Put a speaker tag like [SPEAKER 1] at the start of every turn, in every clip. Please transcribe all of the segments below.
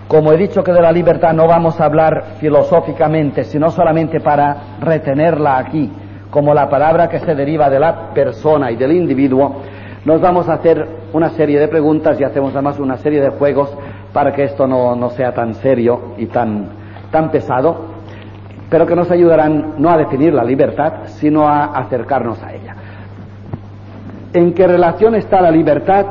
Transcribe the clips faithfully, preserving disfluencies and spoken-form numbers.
[SPEAKER 1] Como he dicho que de la libertad no vamos a hablar filosóficamente, sino solamente para retenerla aquí, como la palabra que se deriva de la persona y del individuo, nos vamos a hacer una serie de preguntas y hacemos además una serie de juegos para que esto no, no sea tan serio y tan, tan pesado, pero que nos ayudarán no a definir la libertad, sino a acercarnos a ella. ¿En qué relación está la libertad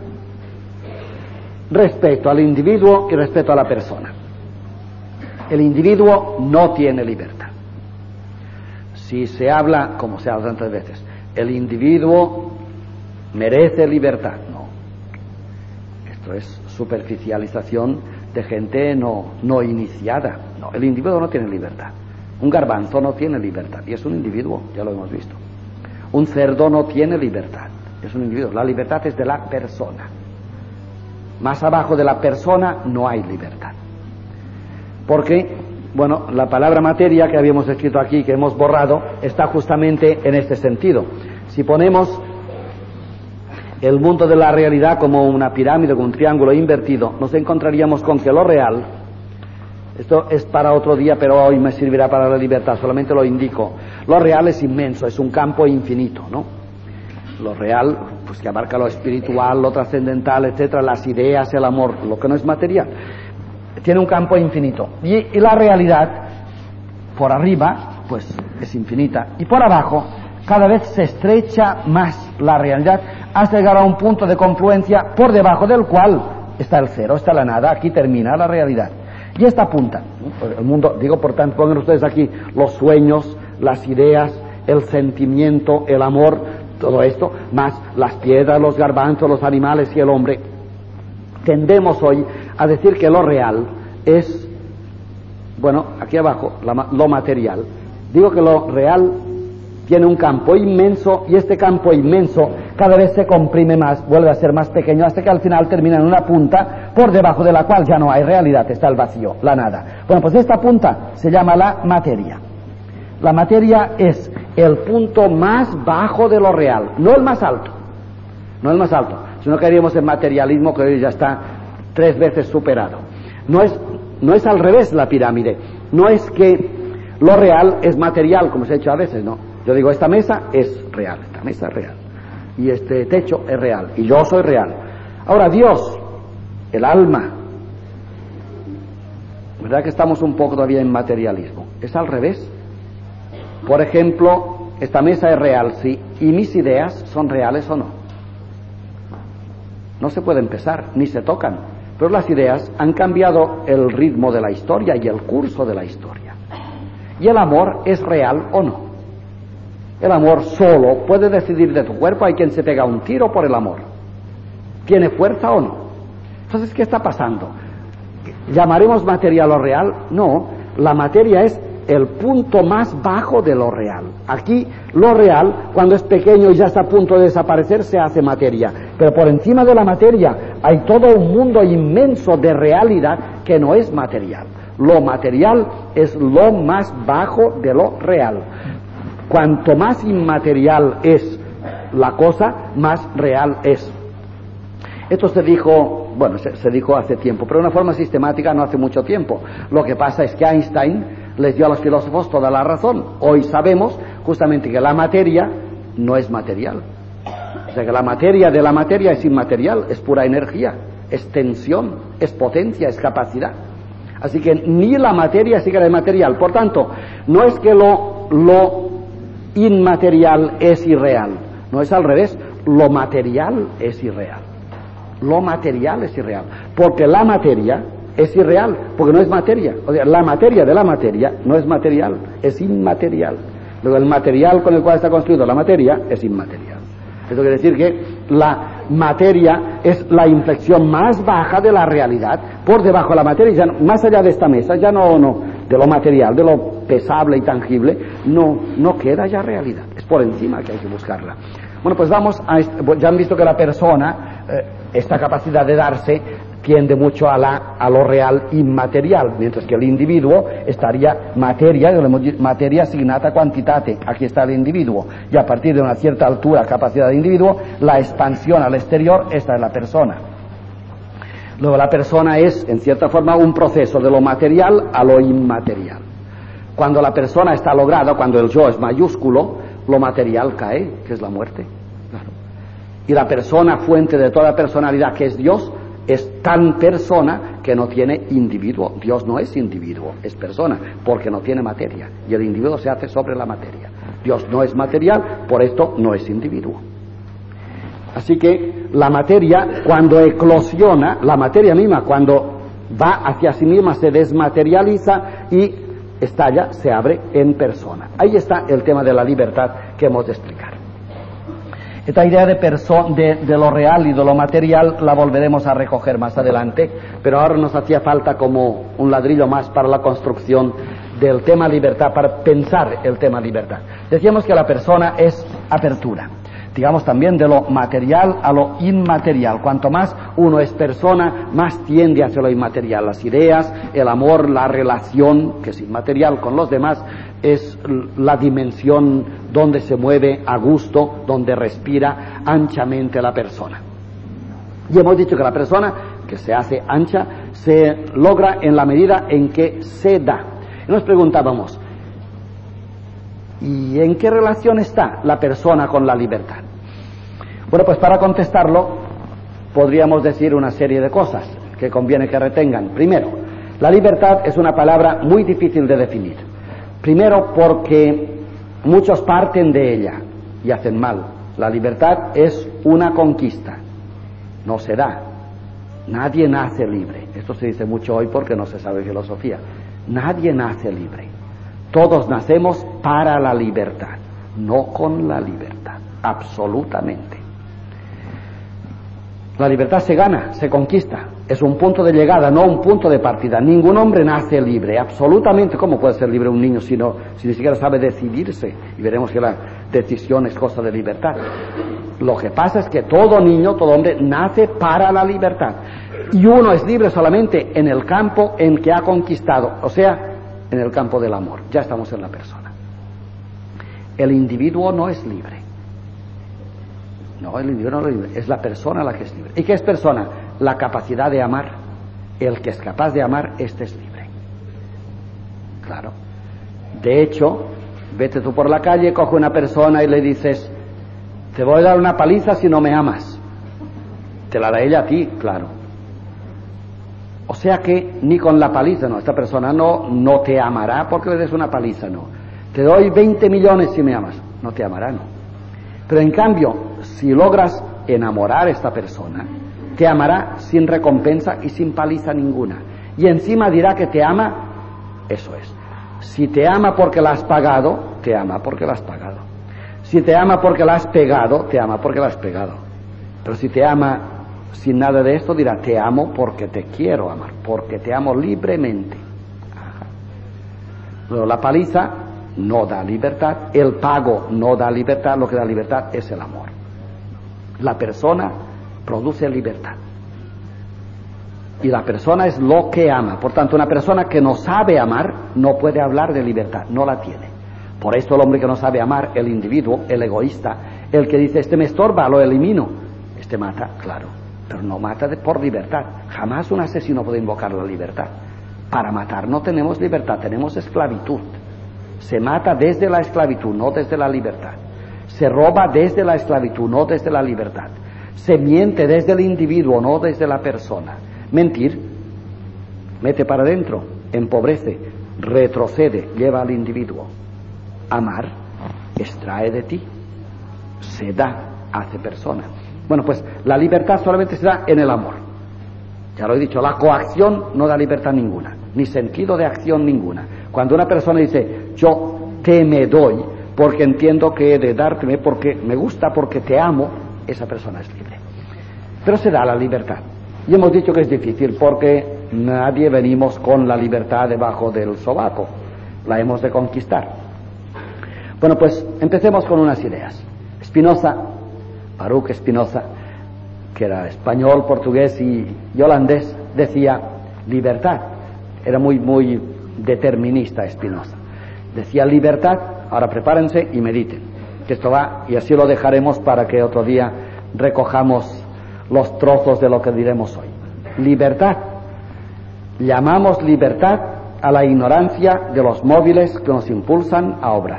[SPEAKER 1] respecto al individuo y respecto a la persona? El individuo no tiene libertad. Si se habla, como se habla tantas veces, el individuo merece libertad, no. Esto es superficialización de gente no, no iniciada. No, el individuo no tiene libertad. Un garbanzo no tiene libertad y es un individuo, ya lo hemos visto. Un cerdo no tiene libertad, es un individuo. La libertad es de la persona. Más abajo de la persona no hay libertad. Porque, bueno, la palabra materia que habíamos escrito aquí, que hemos borrado, está justamente en este sentido. Si ponemos el mundo de la realidad como una pirámide, como un triángulo invertido, nos encontraríamos con que lo real, esto es para otro día, pero hoy me servirá para la libertad, solamente lo indico, lo real es inmenso, es un campo infinito, ¿no? Lo real, pues que abarca lo espiritual, lo trascendental, etcétera, las ideas, el amor, lo que no es material, tiene un campo infinito. Y, y la realidad, por arriba, pues es infinita, y por abajo, cada vez se estrecha más la realidad, hasta llegar a un punto de confluencia por debajo del cual está el cero, está la nada, aquí termina la realidad. Y esta punta, el mundo, digo por tanto, pongan ustedes aquí los sueños, las ideas, el sentimiento, el amor, todo esto, más las piedras, los garbanzos, los animales y el hombre. Tendemos hoy a decir que lo real es, bueno, aquí abajo, la, lo material. Digo que lo real tiene un campo inmenso y este campo inmenso cada vez se comprime más, vuelve a ser más pequeño hasta que al final termina en una punta por debajo de la cual ya no hay realidad, está el vacío, la nada. Bueno, pues esta punta se llama la materia. La materia es el punto más bajo de lo real, no el más alto, no el más alto, si no caeríamos en materialismo que hoy ya está tres veces superado. No es, no es al revés la pirámide, no es que lo real es material, como se ha hecho a veces, no. Yo digo, esta mesa es real, esta mesa es real, y este techo es real, y yo soy real. Ahora, Dios, el alma, ¿verdad que estamos un poco todavía en materialismo? Es al revés. Por ejemplo, esta mesa es real, sí, y mis ideas son reales o no. No se pueden pesar, ni se tocan, pero las ideas han cambiado el ritmo de la historia y el curso de la historia. Y el amor es real o no. El amor solo puede decidir de tu cuerpo. Hay quien se pega un tiro por el amor. ¿Tiene fuerza o no? Entonces, ¿qué está pasando? ¿Llamaremos materia lo real? No, la materia es el punto más bajo de lo real. Aquí, lo real, cuando es pequeño y ya está a punto de desaparecer, se hace materia. Pero por encima de la materia hay todo un mundo inmenso de realidad que no es material. Lo material es lo más bajo de lo real. Cuanto más inmaterial es la cosa, más real es. Esto se dijo, bueno, se, se dijo hace tiempo, pero de una forma sistemática no hace mucho tiempo. Lo que pasa es que Einstein les dio a los filósofos toda la razón. Hoy sabemos justamente que la materia no es material. O sea que la materia de la materia es inmaterial, es pura energía, es tensión, es potencia, es capacidad. Así que ni la materia sigue la material. Por tanto, no es que lo... lo inmaterial es irreal, no es al revés, lo material es irreal, lo material es irreal, porque la materia es irreal, porque no es materia, o sea, la materia de la materia no es material, es inmaterial, luego el material con el cual está construido la materia es inmaterial. Esto quiere decir que la materia es la inflexión más baja de la realidad, por debajo de la materia, ya no, más allá de esta mesa, ya no, no, de lo material, de lo pesable y tangible, no, no queda ya realidad, es por encima que hay que buscarla. Bueno, pues vamos a, ya han visto que la persona, eh, esta capacidad de darse, tiende mucho a, la, a lo real inmaterial, mientras que el individuo estaría materia, materia signata quantitate, aquí está el individuo, y a partir de una cierta altura, capacidad de individuo, la expansión al exterior, esta es la persona. Luego la persona es, en cierta forma, un proceso de lo material a lo inmaterial. Cuando la persona está lograda, cuando el yo es mayúsculo, lo material cae, que es la muerte. Claro. Y la persona, fuente de toda personalidad, que es Dios, es tan persona que no tiene individuo. Dios no es individuo, es persona, porque no tiene materia. Y el individuo se hace sobre la materia. Dios no es material, por esto no es individuo. Así que la materia, cuando eclosiona, la materia misma, cuando va hacia sí misma, se desmaterializa y estalla, se abre en persona. Ahí está el tema de la libertad que hemos de explicar. Esta idea de, de, de lo real y de lo material la volveremos a recoger más adelante, pero ahora nos hacía falta como un ladrillo más para la construcción del tema libertad, para pensar el tema libertad. Decíamos que la persona es apertura, digamos también de lo material a lo inmaterial. Cuanto más uno es persona, más tiende hacia lo inmaterial. Las ideas, el amor, la relación, que es inmaterial con los demás, es la dimensión donde se mueve a gusto, donde respira anchamente la persona. Y hemos dicho que la persona que se hace ancha se logra en la medida en que se da. Y nos preguntábamos, ¿y en qué relación está la persona con la libertad? Bueno, pues para contestarlo podríamos decir una serie de cosas que conviene que retengan. Primero, la libertad es una palabra muy difícil de definir. Primero porque muchos parten de ella y hacen mal. La libertad es una conquista, no se da. Nadie nace libre. Esto se dice mucho hoy porque no se sabe filosofía. Nadie nace libre. Todos nacemos para la libertad, no con la libertad, absolutamente. La libertad se gana, se conquista, es un punto de llegada, no un punto de partida. Ningún hombre nace libre, absolutamente. ¿Cómo puede ser libre un niño si, no, si ni siquiera sabe decidirse? Y veremos que la decisión es cosa de libertad. Lo que pasa es que todo niño, todo hombre, nace para la libertad. Y uno es libre solamente en el campo en que ha conquistado, o sea, en el campo del amor. Ya estamos en la persona. El individuo no es libre. No, el individuo no es libre, es la persona la que es libre. ¿Y qué es persona? La capacidad de amar. El que es capaz de amar, este es libre. Claro. De hecho, vete tú por la calle, coge una persona y le dices, te voy a dar una paliza si no me amas. Te la da ella a ti, claro. O sea que ni con la paliza, no, esta persona no, no te amará porque le des una paliza, no. Te doy veinte millones si me amas, no te amará, no. Pero en cambio, si logras enamorar a esta persona, te amará sin recompensa y sin paliza ninguna. Y encima dirá que te ama, eso es. Si te ama porque la has pagado, te ama porque la has pagado. Si te ama porque la has pegado, te ama porque la has pegado. Pero si te ama sin nada de esto, dirá, te amo porque te quiero amar, porque te amo libremente. Ajá. Pero la paliza no da libertad, el pago no da libertad, lo que da libertad es el amor. La persona produce libertad. Y la persona es lo que ama. Por tanto, una persona que no sabe amar no puede hablar de libertad, no la tiene. Por esto el hombre que no sabe amar, el individuo, el egoísta, el que dice, este me estorba, lo elimino, este mata, claro, pero no mata de, por libertad. Jamás un asesino puede invocar la libertad. Para matar no tenemos libertad, tenemos esclavitud. Se mata desde la esclavitud, no desde la libertad. Se roba desde la esclavitud, no desde la libertad. Se miente desde el individuo, no desde la persona. Mentir mete para adentro, empobrece, retrocede, lleva al individuo. Amar extrae de ti, se da, hace persona. Bueno, pues la libertad solamente se da en el amor. Ya lo he dicho, la coacción no da libertad ninguna, ni sentido de acción ninguna. Cuando una persona dice, yo te me doy porque entiendo que he de dárteme, porque me gusta, porque te amo, esa persona es libre. Pero se da la libertad. Y hemos dicho que es difícil porque nadie venimos con la libertad debajo del sobaco. La hemos de conquistar. Bueno, pues empecemos con unas ideas. Spinoza, Baruch Spinoza, que era español, portugués y, y holandés, decía libertad. Era muy, muy determinista Spinoza. Decía libertad, ahora prepárense y mediten. Que esto va, y así lo dejaremos para que otro día recojamos los trozos de lo que diremos hoy. libertad. Llamamos libertad a la ignorancia de los móviles que nos impulsan a obrar.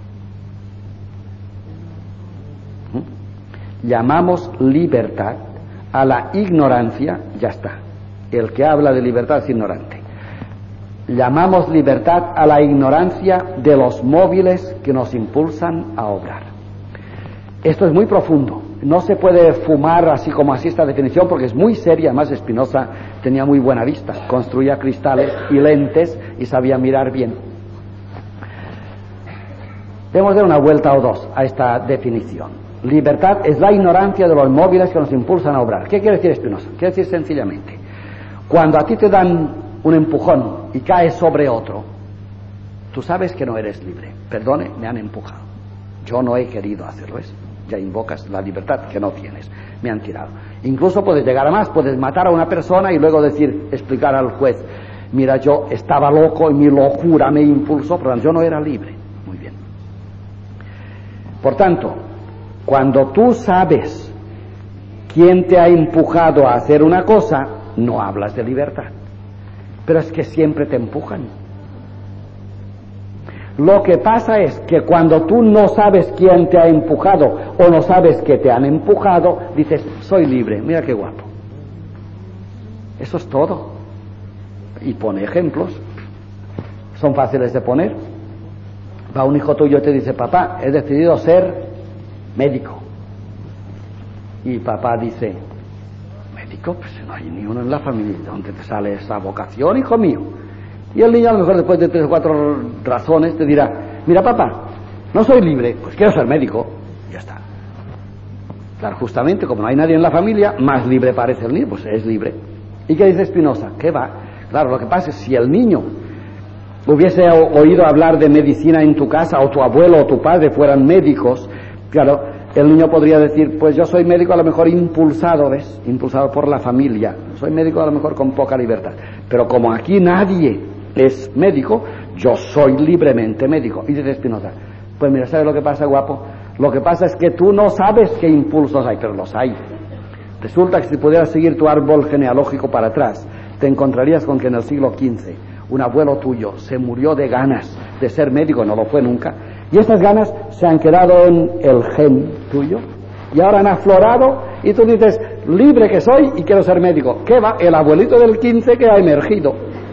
[SPEAKER 1] ¿Mm? Llamamos libertad a la ignorancia, ya está. El que habla de libertad es ignorante. Llamamos libertad a la ignorancia de los móviles que nos impulsan a obrar. Esto es muy profundo. No se puede fumar así como así esta definición porque es muy seria. Además, Spinoza tenía muy buena vista. Construía cristales y lentes y sabía mirar bien. Debemos dar una vuelta o dos a esta definición. Libertad es la ignorancia de los móviles que nos impulsan a obrar. ¿Qué quiere decir Spinoza? Quiere decir sencillamente, cuando a ti te dan un empujón y caes sobre otro, tú sabes que no eres libre. Perdone, me han empujado. Yo no he querido hacerlo, ¿es? Ya invocas la libertad que no tienes. Me han tirado. Incluso puedes llegar a más, puedes matar a una persona y luego decir, explicar al juez, mira, yo estaba loco y mi locura me impulsó, pero yo no era libre. Muy bien. Por tanto, cuando tú sabes quién te ha empujado a hacer una cosa, no hablas de libertad. Pero es que siempre te empujan. Lo que pasa es que cuando tú no sabes quién te ha empujado o no sabes que te han empujado, dices, soy libre, mira qué guapo. Eso es todo. Y pone ejemplos. Son fáciles de poner. Va un hijo tuyo y te dice, papá, he decidido ser médico. Y papá dice, médico, pues no hay ni uno en la familia. ¿De dónde te sale esa vocación, hijo mío? Y el niño a lo mejor después de tres o cuatro razones te dirá, mira papá, no soy libre, pues quiero ser médico. Y ya está. Claro, justamente como no hay nadie en la familia, más libre parece el niño, pues es libre. ¿Y qué dice Spinoza? ¿Qué va? Claro, lo que pasa es que si el niño hubiese oído hablar de medicina en tu casa, o tu abuelo o tu padre fueran médicos, claro, el niño podría decir, pues yo soy médico a lo mejor impulsado, ¿ves? Impulsado por la familia. Soy médico a lo mejor con poca libertad. Pero como aquí nadie es médico, yo soy libremente médico. Y dice Spinoza, pues mira, ¿sabes lo que pasa, guapo? Lo que pasa es que tú no sabes qué impulsos hay, pero los hay. Resulta que si pudieras seguir tu árbol genealógico para atrás, te encontrarías con que en el siglo quince un abuelo tuyo se murió de ganas de ser médico, no lo fue nunca, y esas ganas se han quedado en el gen tuyo, y ahora han aflorado, y tú dices, libre que soy y quiero ser médico. ¿Qué va? El abuelito del quince que ha emergido.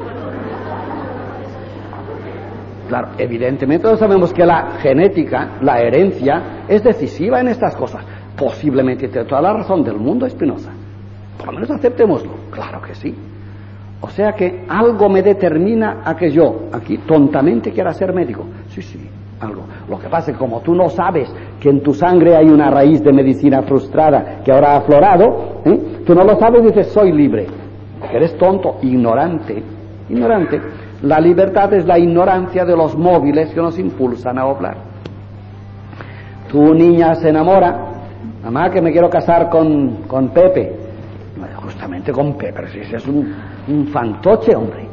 [SPEAKER 1] Claro, evidentemente todos sabemos que la genética, la herencia, es decisiva en estas cosas. Posiblemente tiene toda la razón del mundo, Spinoza. Por lo menos aceptémoslo. Claro que sí. O sea que algo me determina a que yo, aquí, tontamente quiera ser médico. Sí, sí, algo. Lo que pasa es que como tú no sabes que en tu sangre hay una raíz de medicina frustrada que ahora ha aflorado, ¿eh? Tú no lo sabes y dices, soy libre. Porque eres tonto, ignorante. Ignorante. La libertad es la ignorancia de los móviles que nos impulsan a obrar. Tu niña se enamora, mamá, que me quiero casar con, con Pepe. Justamente con Pepe, pero si ese es un, un fantoche, hombre.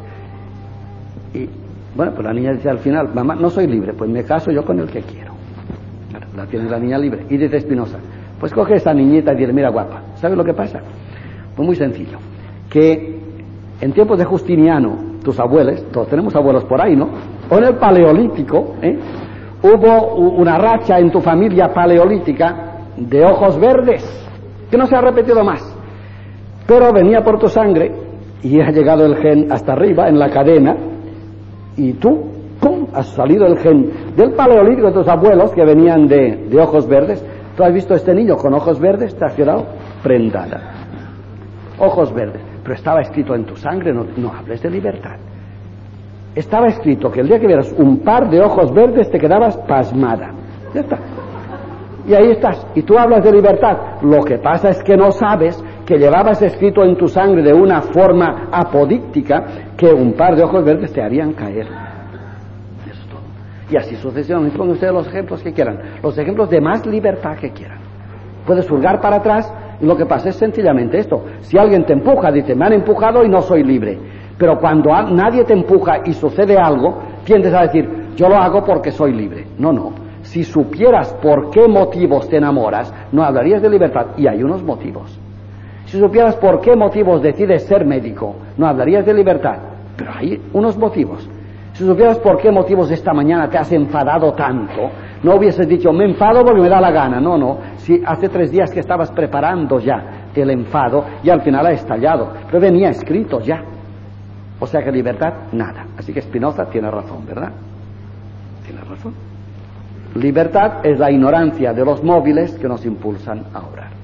[SPEAKER 1] Y bueno, pues la niña dice al final, mamá, no soy libre, pues me caso yo con el que quiero. Claro, la tiene la niña libre. Y dice Spinoza, pues coge esa niñita y dice, mira guapa, ¿sabes lo que pasa? Pues muy sencillo, que en tiempos de Justiniano, tus abuelos, todos tenemos abuelos por ahí, ¿no? O en el Paleolítico, ¿eh? Hubo una racha en tu familia paleolítica de ojos verdes, que no se ha repetido más, pero venía por tu sangre y ha llegado el gen hasta arriba en la cadena, y tú, ¡pum!, has salido el gen del Paleolítico de tus abuelos que venían de, de ojos verdes. Tú has visto a este niño con ojos verdes, te has quedado prendada. Ojos verdes. Pero estaba escrito en tu sangre, no, no hables de libertad. Estaba escrito que el día que vieras un par de ojos verdes te quedabas pasmada. Ya está. Y ahí estás. Y tú hablas de libertad. Lo que pasa es que no sabes que llevabas escrito en tu sangre de una forma apodíctica que un par de ojos verdes te harían caer. Eso es todo. Y así sucesivamente, pongan ustedes los ejemplos que quieran. Los ejemplos de más libertad que quieran. Puedes hurgar para atrás. Y lo que pasa es sencillamente esto. Si alguien te empuja, dice, me han empujado y no soy libre. Pero cuando a, nadie te empuja y sucede algo, tiendes a decir, yo lo hago porque soy libre. No, no. Si supieras por qué motivos te enamoras, no hablarías de libertad. Y hay unos motivos. Si supieras por qué motivos decides ser médico, no hablarías de libertad, pero hay unos motivos. Si supieras por qué motivos esta mañana te has enfadado tanto, no hubieses dicho, me enfado porque me da la gana. No, no, si hace tres días que estabas preparando ya el enfado y al final ha estallado, pero venía escrito ya. O sea que libertad, nada. Así que Spinoza tiene razón, ¿verdad? Tiene razón. Libertad es la ignorancia de los móviles que nos impulsan a obrar.